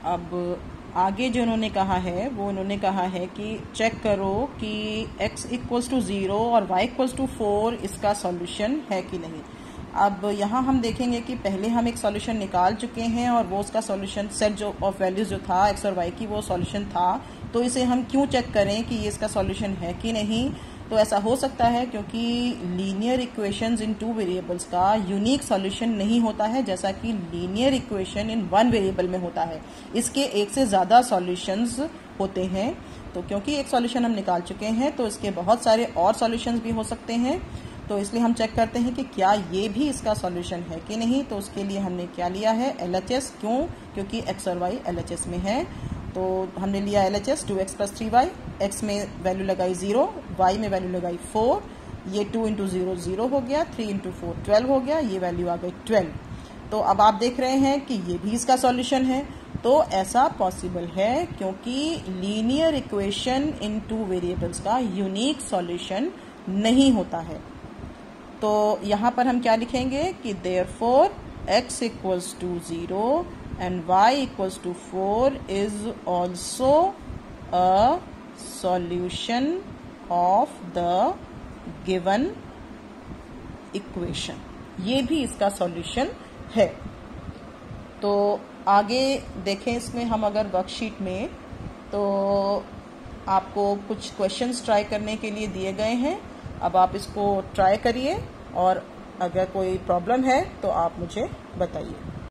अब आगे जो उन्होंने कहा है वो उन्होंने कहा है कि चेक करो कि x इक्वल्स टू 0 और y इक्वल्स टू 4 इसका सॉल्यूशन है कि नहीं। अब यहाँ हम देखेंगे कि पहले हम एक सॉल्यूशन निकाल चुके हैं और वो उसका सॉल्यूशन सेट जो ऑफ वैल्यूज जो था x और y की वो सॉल्यूशन था, तो इसे हम क्यों चेक करें कि ये इसका सॉल्यूशन है कि नहीं। तो ऐसा हो सकता है क्योंकि लीनियर इक्वेशंस इन 2 वेरिएबल्स का यूनिक सॉल्यूशन नहीं होता है जैसा कि लीनियर इक्वेशन इन 1 वेरिएबल में होता है। इसके एक से ज़्यादा सॉल्यूशंस होते हैं। तो क्योंकि एक सॉल्यूशन हम निकाल चुके हैं तो इसके बहुत सारे और सॉल्यूशंस भी हो सकते हैं। तो इसलिए हम चेक करते हैं कि क्या ये भी इसका सॉल्यूशन है कि नहीं। तो उसके लिए हमने क्या लिया है, LHS। क्यों? क्योंकि x और y LHS में है। तो हमने लिया LHS 2x + 3y। x में वैल्यू लगाई 0, y में वैल्यू लगाई 4। ये 2 × 0 0 हो गया, 3 × 4 12 हो गया, ये वैल्यू आ गई 12। तो अब आप देख रहे हैं कि ये भी इसका सॉल्यूशन है। तो ऐसा पॉसिबल है क्योंकि लीनियर इक्वेशन इन 2 वेरिएबल्स का यूनिक सॉल्यूशन नहीं होता है। तो यहाँ पर हम क्या लिखेंगे कि therefore x equals to 0 and y equals to 4 is also a solution of the given equation। ये भी इसका सॉल्यूशन है। तो आगे देखें इसमें हम अगर वर्कशीट में, तो आपको कुछ क्वेश्चंस ट्राई करने के लिए दिए गए हैं। अब आप इसको ट्राई करिए और अगर कोई प्रॉब्लम है तो आप मुझे बताइए।